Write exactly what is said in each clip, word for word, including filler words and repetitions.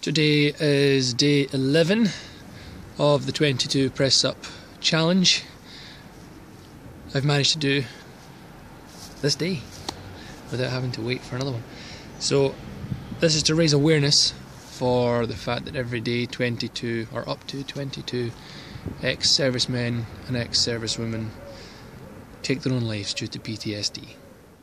Today is day eleven of the twenty-two press up challenge. I've managed to do this day without having to wait for another one. So this is to raise awareness for the fact that every day twenty-two or up to twenty-two ex-servicemen and ex-servicewomen take their own lives due to P T S D.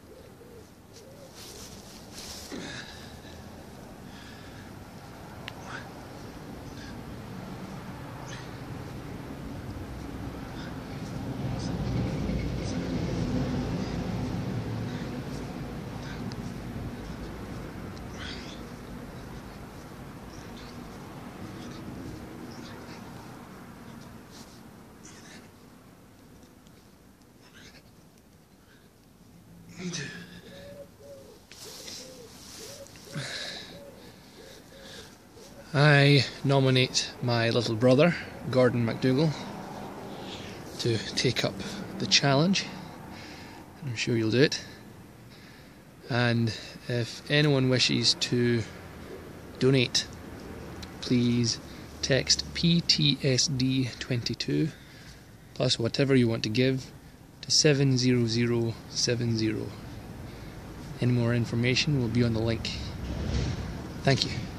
I nominate my little brother, Gordon McDougall, to take up the challenge. I'm sure you'll do it. And if anyone wishes to donate, please text P T S D twenty-two plus whatever you want to give to seven zero zero seven zero. Any more information will be on the link. Thank you.